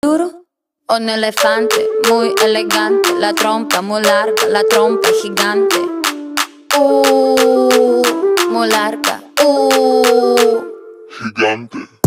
Duro, un elefante muy elegante, la trompa muy larga, la trompa gigante. Muy larga, Gigante.